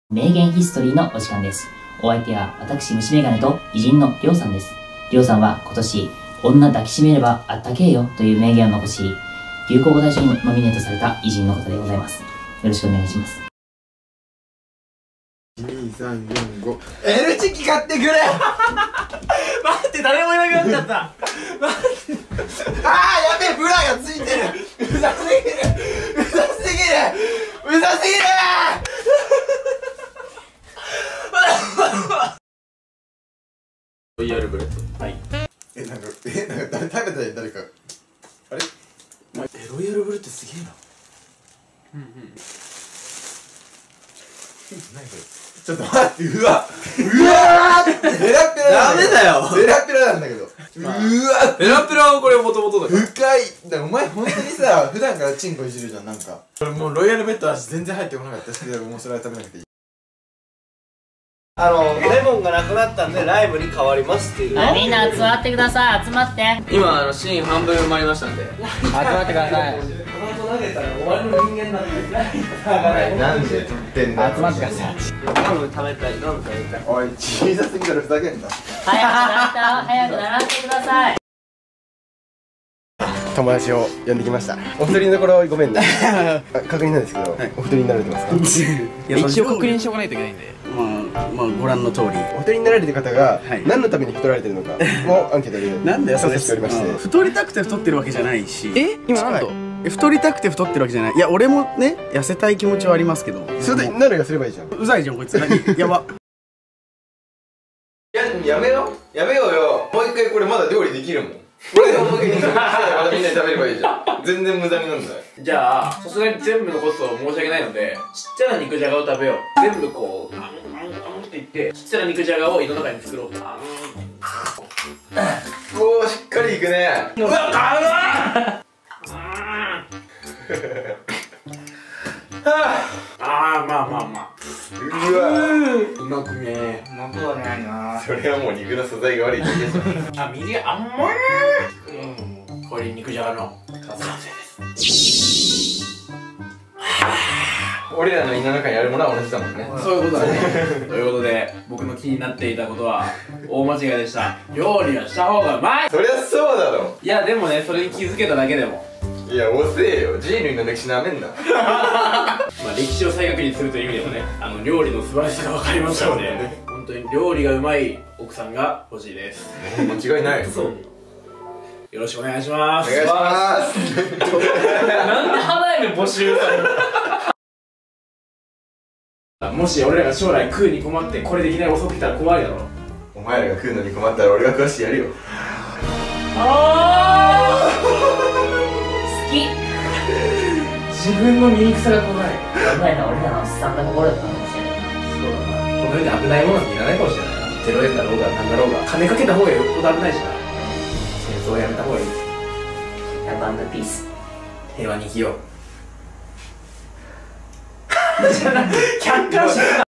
名言ヒストリーのお時間です。お相手は私、虫眼鏡と偉人のりょうさんです。りょうさんは今年、女抱きしめればあったけえよという名言を残し、流行語大賞にノミネートされた偉人の方でございます。よろしくお願いします。 2、3、4、5 L チキ買ってくれ待って、誰もいなくなっちゃった待ってあーやべえ、ブラがついてるうざすぎるうざすぎるうざすぎるロイヤルブレッド。はい。なんか食べたい誰か。あれ？ロイヤルブレッドすげえな。何これ？ちょっと待って、うわーってペラペラ。ダメだよ。ペラペラなんだけど。うわペラペラはこれもともとだから。 深い。だからお前本当にさ、普段からチンコいじるじゃん、なんか。これもうロイヤルブレッド味全然入ってこなかったし、もうそれは食べなくていい。 レモンがなくなったんでライブに変わりますっていう。 みんな集まってください。集まって。 今シーン半分埋まりましたんで集まってください。 投げたら終わりの人間なんで。 なんで撮ってんだ。 集まってください。 ガム食べたい、ガム食べたい。 おい、小さすぎたらふざけんな。 早く並んでください。 友達を呼んできました。お一人のところごめんね。確認なんですけど、お一人になられてますか？ 一応確認しておかないといけないんで、まあご覧の通り、 お一人になられてる方が何のために太られてるのかもアンケートでなんだよそれしておりまして、 太りたくて太ってるわけじゃないし、今何と？太りたくて太ってるわけじゃない。いや俺もね痩せたい気持ちはありますけど、 それでなるがすればいいじゃん。 うざいじゃんこいつ。やば。 やめようよ。もう一回これまだ料理できるもん。これでもう一回まだみんなで食べればいいじゃん。全然無駄になんだよ。 じゃあさすがに全部残すと申し訳ないので、ちっちゃな肉じゃがを食べよう。全部こうって言ってちっちゃな肉じゃがを胃の中に作ろう。 おー、しっかりいくね。 うわ、辛い。まあうわ、 うまくね。うまくはないな。 それはもう肉の素材が悪いだけじゃん。 右あんまい。これ肉じゃがの完成です。 俺らの胃の中にあるものは同じだもんね。 そういうことだね。ということで僕の気になっていたことは大間違いでした。料理はした方がうまい。 そりゃそうだろ。 いやでもね、それに気づけただけでも、 いや遅えよ。人類の歴史なめんな。 まあ歴史を再確認するという意味でもね、料理の素晴らしさが分かりましたので、本当に料理がうまい奥さんが欲しいです。 間違いない。 よろしくお願いします。 お願いします。 なんで花嫁募集される。もし俺らが将来食うに困ってこれできない遅く来たら怖いだろ。 お前らが食うのに困ったら俺が食わしてやるよ。 好き。自分の醜さが怖い。 やばいな、俺らのスタンダ心だったかもしれないな。 そうだな。この世に危ないものなんていらないかもしれないな。テロ円だろうが何だろうが金かけた方がよっぽど危ないしな。戦争をやめた方がいい。 ラブ&ピース。 平和に生きよう。客観視。